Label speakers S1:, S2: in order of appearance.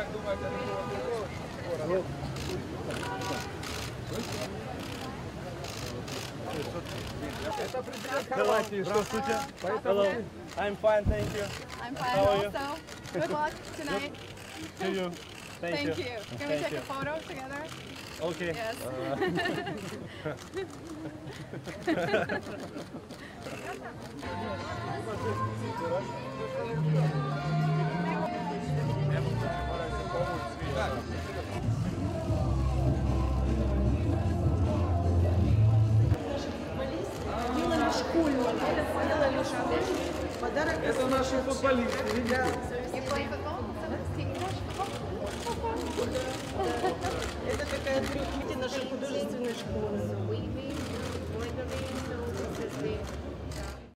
S1: Hello. I'm fine, thank you.
S2: I'm fine also. Good luck tonight.
S1: To you. Thank you.
S2: Can we take a photo together?
S1: Okay.
S2: Yes.
S3: Это наши футболисты, видите?
S4: Это такая наша художественная школа.